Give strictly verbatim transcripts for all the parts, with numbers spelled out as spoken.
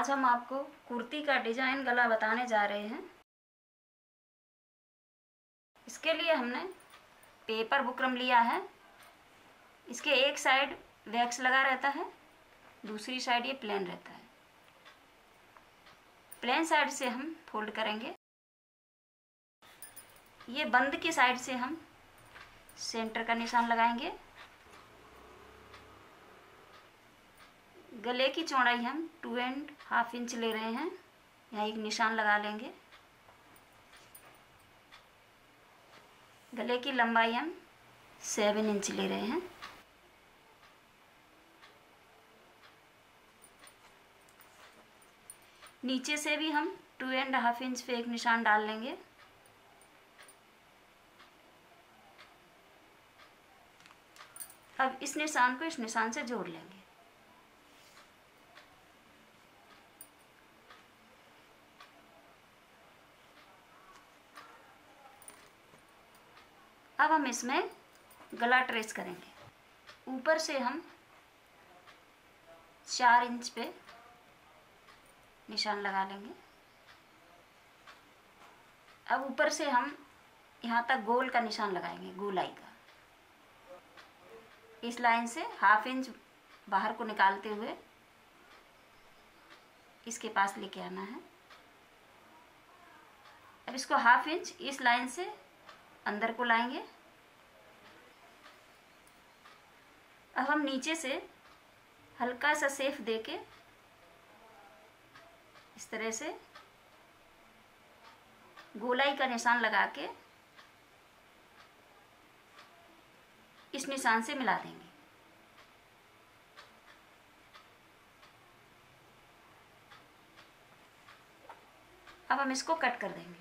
आज हम आपको कुर्ती का डिजाइन गला बताने जा रहे हैं। इसके लिए हमने पेपर बुकरम लिया है। इसके एक साइड वैक्स लगा रहता है, दूसरी साइड ये प्लेन रहता है। प्लेन साइड से हम फोल्ड करेंगे। ये बंद की साइड से हम सेंटर का निशान लगाएंगे। गले की चौड़ाई हम टू एंड हाफ इंच ले रहे हैं। यहाँ एक निशान लगा लेंगे। गले की लंबाई हम सेवन इंच ले रहे हैं। नीचे से भी हम टू एंड हाफ इंच पे एक निशान डाल लेंगे। अब इस निशान को इस निशान से जोड़ लेंगे। अब हम इसमें गला ट्रेस करेंगे। ऊपर से हम चार इंच पे निशान लगा लेंगे। अब ऊपर से हम यहाँ तक गोल का निशान लगाएंगे, गोलाई का। इस लाइन से हाफ इंच बाहर को निकालते हुए इसके पास लेके आना है। अब इसको हाफ इंच इस लाइन से अंदर को लाएंगे। अब हम नीचे से हल्का सा सेफ देके इस तरह से गोलाई का निशान लगा के इस निशान से मिला देंगे। अब हम इसको कट कर देंगे।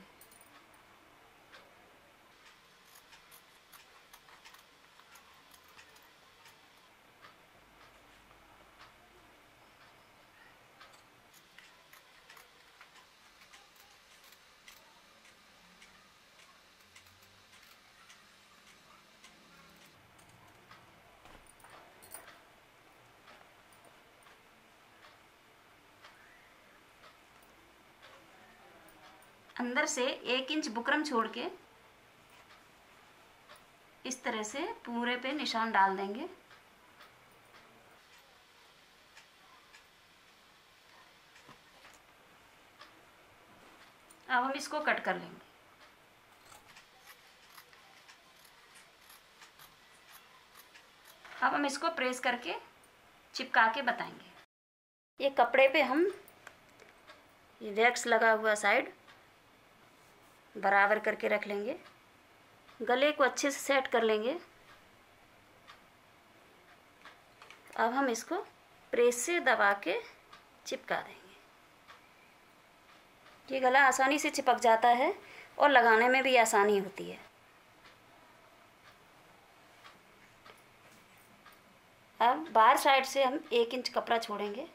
अंदर से एक इंच बुकरम छोड़ के इस तरह से पूरे पे निशान डाल देंगे। अब हम इसको कट कर लेंगे। अब हम इसको प्रेस करके चिपका के बताएंगे। ये कपड़े पे हम ये वैक्स लगा हुआ साइड बराबर करके रख लेंगे। गले को अच्छे से सेट कर लेंगे। अब हम इसको प्रेस से दबा के चिपका देंगे। ये गला आसानी से चिपक जाता है और लगाने में भी आसानी होती है। अब बाहर साइड से हम एक इंच कपड़ा छोड़ेंगे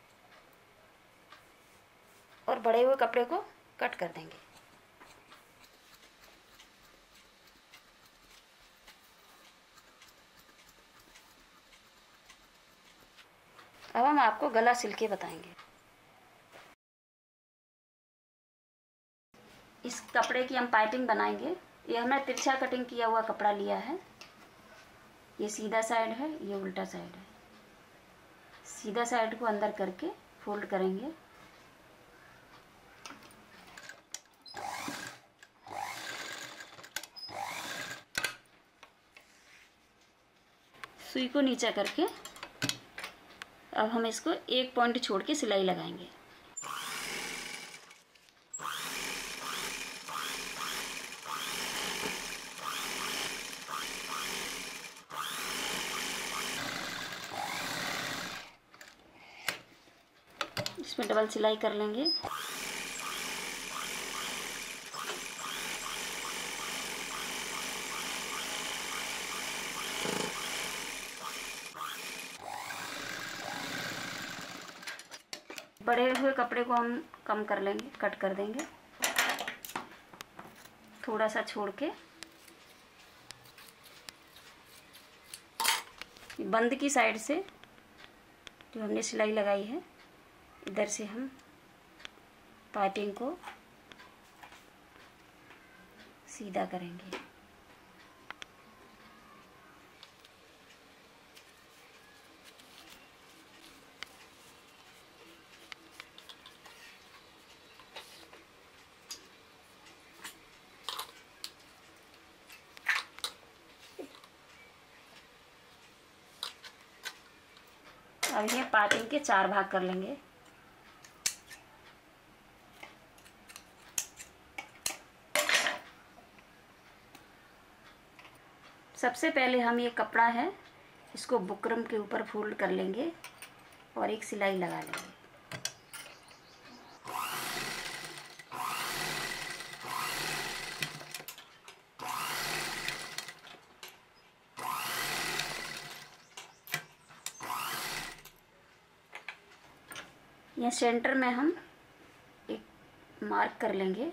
और बड़े हुए कपड़े को कट कर देंगे। अब हम आपको गला सिल के बताएंगे। इस कपड़े की हम पाइपिंग बनाएंगे। ये हमने तिरछा कटिंग किया हुआ कपड़ा लिया है। ये सीधा साइड है, ये उल्टा साइड है। सीधा साइड को अंदर करके फोल्ड करेंगे। सुई को नीचा करके अब हम इसको एक पॉइंट छोड़ के सिलाई लगाएंगे। इसमें डबल सिलाई कर लेंगे। बड़े हुए कपड़े को हम कम कर लेंगे, कट कर देंगे थोड़ा सा छोड़ के। बंद की साइड से जो हमने सिलाई लगाई है इधर से हम पाइपिंग को सीधा करेंगे। अब ये पाइपिंग के चार भाग कर लेंगे। सबसे पहले हम ये कपड़ा है इसको बुकरम के ऊपर फोल्ड कर लेंगे और एक सिलाई लगा लेंगे। यहाँ सेंटर में हम एक मार्क कर लेंगे।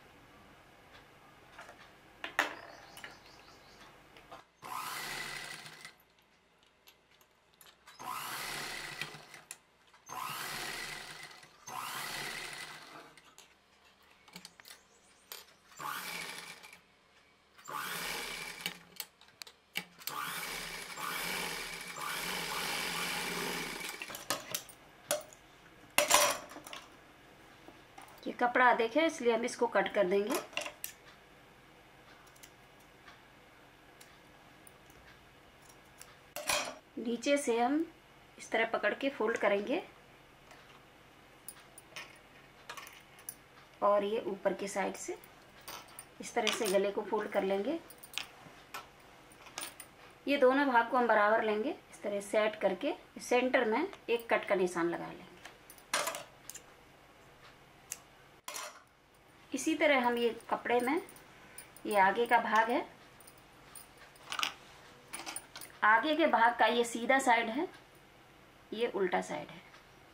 ये कपड़ा अधिक है इसलिए हम इसको कट कर देंगे। नीचे से हम इस तरह पकड़ के फोल्ड करेंगे और ये ऊपर की साइड से इस तरह से गले को फोल्ड कर लेंगे। ये दोनों भाग को हम बराबर लेंगे, इस तरह सेट करके सेंटर में एक कट का निशान लगा लेंगे। इसी तरह हम ये कपड़े में ये आगे का भाग है, आगे के भाग का ये सीधा साइड है, ये उल्टा साइड है।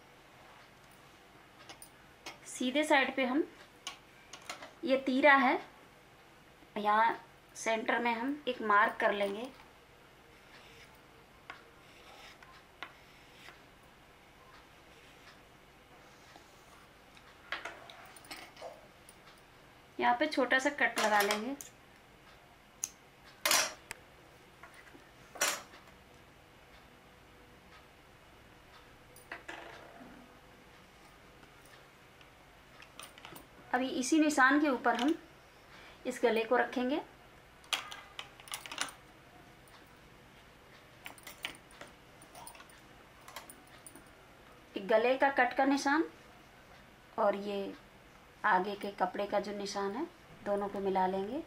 सीधे साइड पे हम ये तीरा है, यहाँ सेंटर में हम एक मार्क कर लेंगे। यहाँ पे छोटा सा कट लगा लेंगे। अभी इसी निशान के ऊपर हम इस गले को रखेंगे। एक गले का कट का निशान और ये आगे के कपड़े का जो निशान है, दोनों को मिला लेंगे।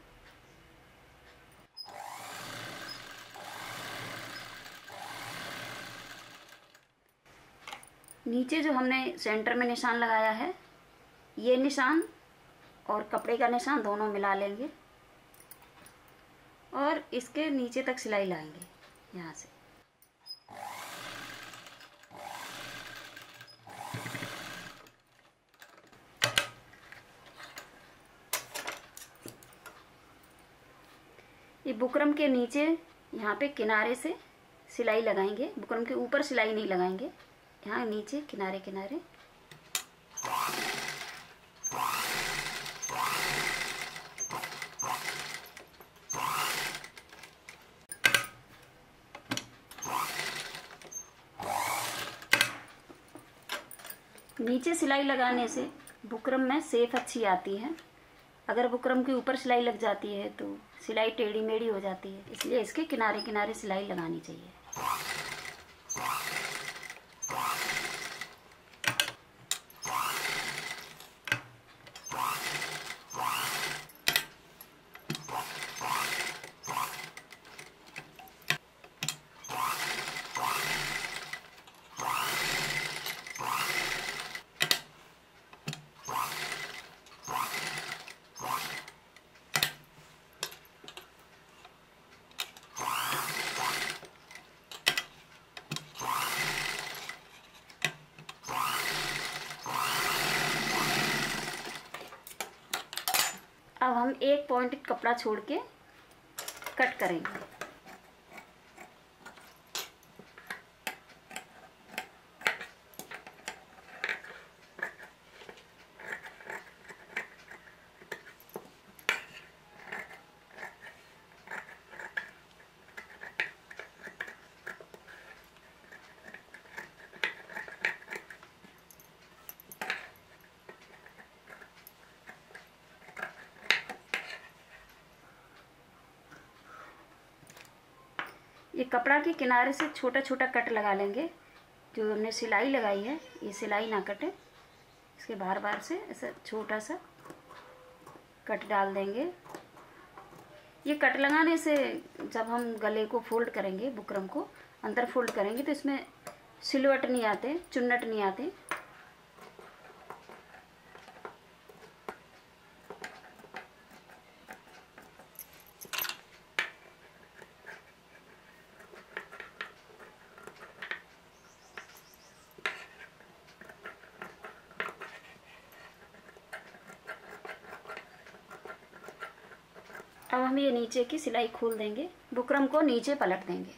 नीचे जो हमने सेंटर में निशान लगाया है, ये निशान और कपड़े का निशान दोनों मिला लेंगे और इसके नीचे तक सिलाई लगाएंगे यहाँ से। ये बुकरम के नीचे यहाँ पे किनारे से सिलाई लगाएंगे, बुकरम के ऊपर सिलाई नहीं लगाएंगे, यहाँ नीचे किनारे किनारे। नीचे सिलाई लगाने से बुकरम में सेफ अच्छी आती है। अगर बुकरम के ऊपर सिलाई लग जाती है तो सिलाई टेढ़ी मेढ़ी हो जाती है, इसलिए इसके किनारे किनारे सिलाई लगानी चाहिए। अब हम एक पॉइंट कपड़ा छोड़ के कट करेंगे। ये कपड़ा के किनारे से छोटा छोटा कट लगा लेंगे। जो हमने सिलाई लगाई है ये सिलाई ना कटे, इसके बार बार से ऐसा छोटा सा कट डाल देंगे। ये कट लगाने से जब हम गले को फोल्ड करेंगे, बुकरम को अंदर फोल्ड करेंगे तो इसमें सिलवट नहीं आते, चुन्नट नहीं आते। अब हम ये नीचे की सिलाई खोल देंगे, बुकरम को नीचे पलट देंगे।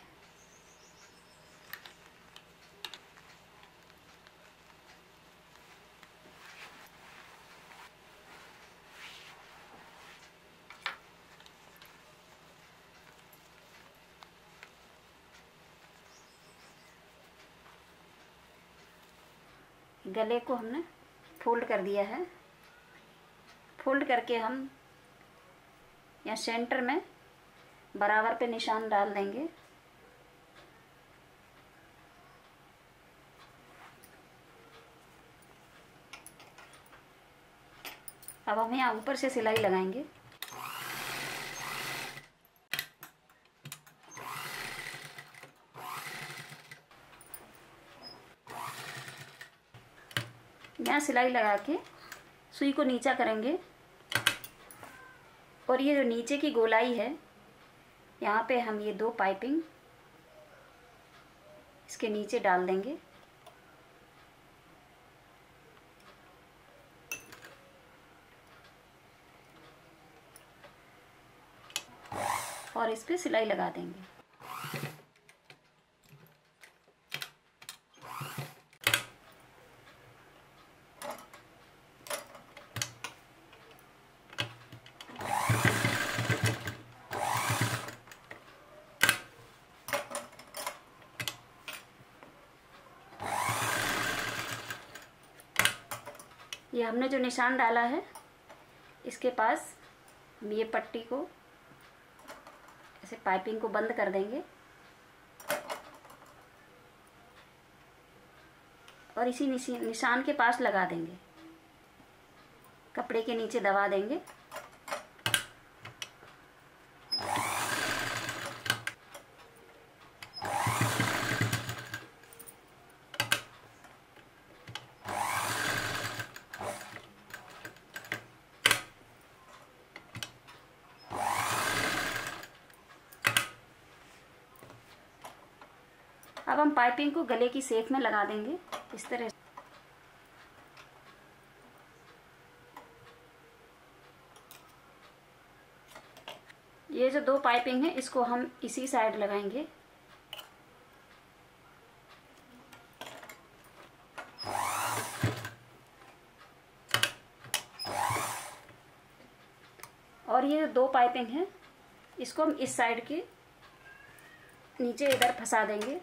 गले को हमने फोल्ड कर दिया है। फोल्ड करके हम यहाँ सेंटर में बराबर पे निशान डाल देंगे। अब हम यहाँ ऊपर से सिलाई लगाएंगे। यहाँ सिलाई लगा के सुई को नीचा करेंगे और ये जो नीचे की गोलाई है यहाँ पे हम ये दो पाइपिंग इसके नीचे डाल देंगे और इस पे सिलाई लगा देंगे। ये हमने जो निशान डाला है इसके पास हम ये पट्टी को ऐसे पाइपिंग को बंद कर देंगे और इसी निशान के पास लगा देंगे, कपड़े के नीचे दबा देंगे। अब हम पाइपिंग को गले की शेप में लगा देंगे इस तरह। ये जो दो पाइपिंग है इसको हम इसी साइड लगाएंगे। और ये जो दो पाइपिंग है इसको हम इस साइड के नीचे इधर फंसा देंगे।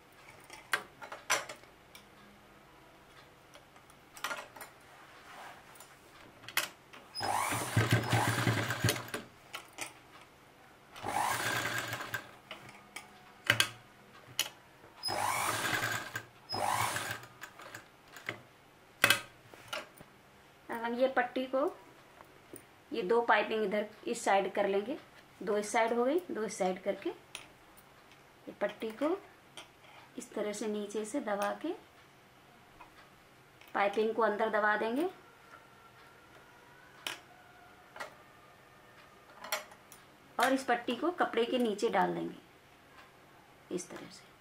हम ये पट्टी को ये दो पाइपिंग इधर इस साइड कर लेंगे, दो इस साइड हो गई, दो इस साइड करके ये पट्टी को इस तरह से नीचे से दबा के पाइपिंग को अंदर दबा देंगे और इस पट्टी को कपड़े के नीचे डाल देंगे इस तरह से।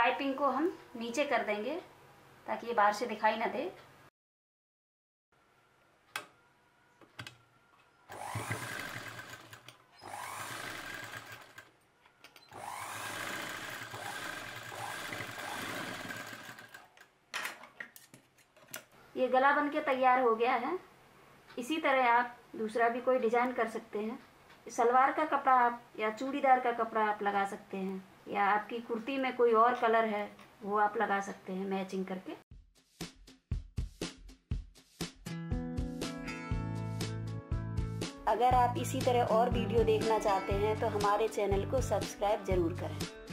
पाइपिंग को हम नीचे कर देंगे ताकि ये बाहर से दिखाई ना दे। ये गला बन के तैयार हो गया है। इसी तरह आप दूसरा भी कोई डिजाइन कर सकते हैं। सलवार का कपड़ा आप या चूड़ीदार का कपड़ा आप लगा सकते हैं, या आपकी कुर्ती में कोई और कलर है वो आप लगा सकते हैं मैचिंग करके। अगर आप इसी तरह और वीडियो देखना चाहते हैं तो हमारे चैनल को सब्सक्राइब जरूर करें।